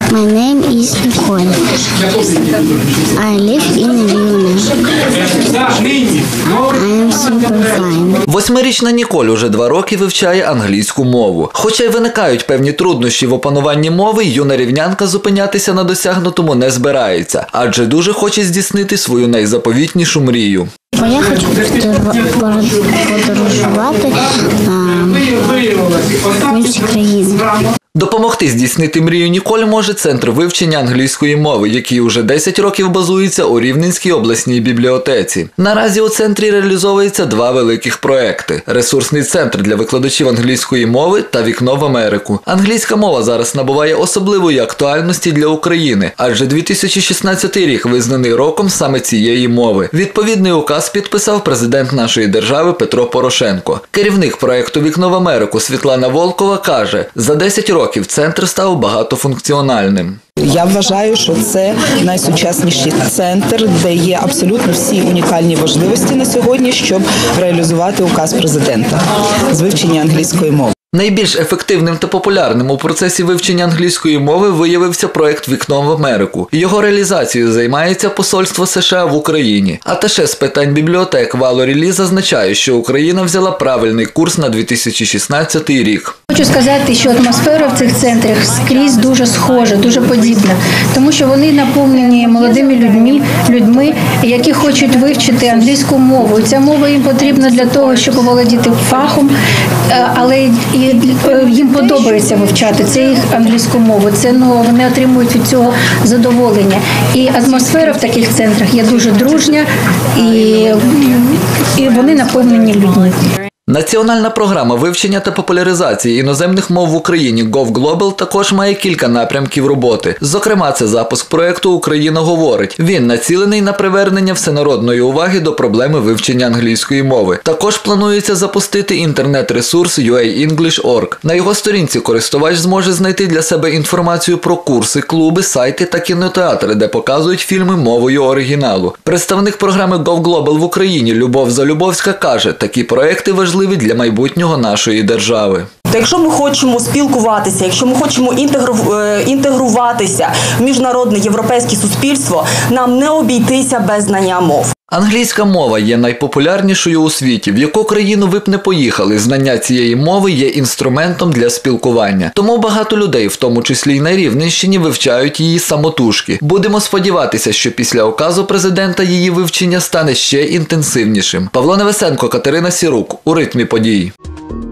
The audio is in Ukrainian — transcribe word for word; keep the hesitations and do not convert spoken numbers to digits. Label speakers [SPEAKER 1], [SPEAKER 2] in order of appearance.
[SPEAKER 1] My name is Nicole. I live in Vilna. I am super fine.
[SPEAKER 2] Восьмирічна Ніколь уже два роки вивчає англійську мову. Хоча й виникають певні труднощі в опануванні мови, юна рівнянка зупинятися на досягнутому не збирається, адже дуже хоче здійснити свою найзаповітнішу мрію.
[SPEAKER 1] Я хочу подорожувати в інші країни.
[SPEAKER 2] Допомогти здійснити мрію Ніколь може Центр вивчення англійської мови, який уже десять років базується у Рівненській обласній бібліотеці. Наразі у центрі реалізовується два великих проекти – ресурсний центр для викладачів англійської мови та вікно в Америку. Англійська мова зараз набуває особливої актуальності для України, адже дві тисячі шістнадцятий рік визнаний роком саме цієї мови. Відповідний указ підписав президент нашої держави Петро Порошенко. Керівник проекту «Вікно в Америку» Світлана Волкова каже, за десять років центр став багатофункціональним.
[SPEAKER 3] Я вважаю, що це найсучасніший центр, де є абсолютно всі унікальні можливості на сьогодні, щоб реалізувати указ президента з вивчення англійської мови.
[SPEAKER 2] Найбільш ефективним та популярним у процесі вивчення англійської мови виявився проект «Вікно в Америку». Його реалізацією займається Посольство США в Україні. Аташе з питань бібліотек Валорі Лі зазначає, що Україна взяла правильний курс на дві тисячі шістнадцятий рік.
[SPEAKER 4] Хочу сказати, що атмосфера в цих центрах скрізь дуже схожа, дуже подібна, тому що вони наповнені молодими людьми, людьми, які хочуть вивчити англійську мову. І ця мова їм потрібна для того, щоб оволодіти фахом, але і їм подобається вивчати це їх англійську мову. Це ну вони отримують від цього задоволення. І атмосфера в таких центрах є дуже дружня, і, і вони наповнені людьми.
[SPEAKER 2] Національна програма вивчення та популяризації іноземних мов в Україні GovGlobal також має кілька напрямків роботи. Зокрема, це запуск проєкту «Україна говорить». Він націлений на привернення всенародної уваги до проблеми вивчення англійської мови. Також планується запустити інтернет-ресурс ю ей інгліш крапка орг. На його сторінці користувач зможе знайти для себе інформацію про курси, клуби, сайти та кінотеатри, де показують фільми мовою оригіналу. Представник програми GovGlobal в Україні Любов Залюбовська каже, такі проєкти важливі для майбутнього нашої держави.
[SPEAKER 5] Якщо ми хочемо спілкуватися, якщо ми хочемо інтегруватися в міжнародне європейське суспільство, нам не обійтися без знання мов.
[SPEAKER 2] Англійська мова є найпопулярнішою у світі. В яку країну ви б не поїхали, знання цієї мови є інструментом для спілкування. Тому багато людей, в тому числі й на Рівненщині, вивчають її самотужки. Будемо сподіватися, що після указу президента її вивчення стане ще інтенсивнішим. Павло Невесенко, Катерина Сірук. У ритмі подій.